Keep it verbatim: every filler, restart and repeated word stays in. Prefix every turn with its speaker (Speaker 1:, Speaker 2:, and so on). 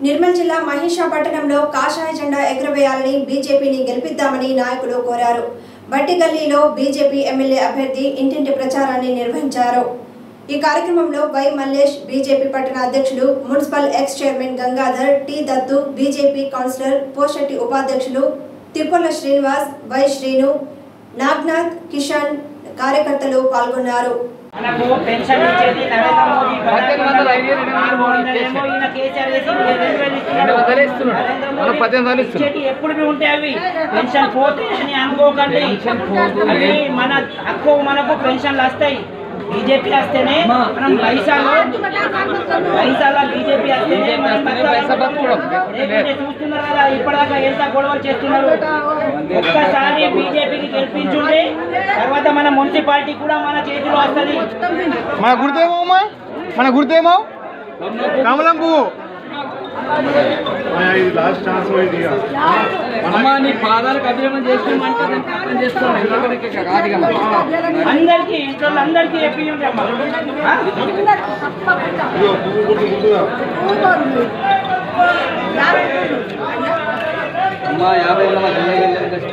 Speaker 1: నిర్మల్ జిల్లా మహిషా పట్టణంలో కాషాయ జెండా ఎగురవేయాలని బీజేపీని గెలిపిద్దామని నాయకులు కోరారు. బట్టిగల్లీలో బీజేపీ ఎమ్మెల్యే అభ్యర్థి ఇంటింటి ప్రచారాన్ని నిర్వహించారు. ఈ కార్యక్రమంలో వై మల్లేష్, బీజేపీ పట్టణ అధ్యక్షులు, municipal ex chairman Gangadhar, T Dattu, BJP councillor Poshetti ఉపాధ్యక్షులు తిప్పల శ్రీనివాస్, వై శ్రీను, నాగ్నాథ్, కిషన్ కార్యకర్తలు పాల్గొన్నారు.
Speaker 2: మనకు పెన్షన్ ఇచ్చేది నరేంద్ర మోదీ ఎప్పుడు ఉంటాయి అవి పెన్షన్ పోతే అని అనుకోకండి. అవి మన హక్కు, మనకు పెన్షన్లు వస్తాయి. బీజేపీ వస్తేనే మనం పైసాలో పైసాలో బీజేపీ వస్తేనే చూస్తున్నారు కదా, ఇప్పటిదాకా ఎంత గొడవలు చేస్తున్నారు. ఒక్కసారి బీజేపీకి గెలిపించుంటే తర్వాత మన మున్సిపాలిటీ కూడా మన చేతిలో వస్తుంది.
Speaker 3: మన గుర్తేమో మన గుర్తేమో కమలం పువ్వు
Speaker 4: లాస్ట్ ఛాన్స్
Speaker 2: పాదాలకు అభిమానం అందరికీ ఇంట్లో అందరికీ చెప్పి
Speaker 4: యాభై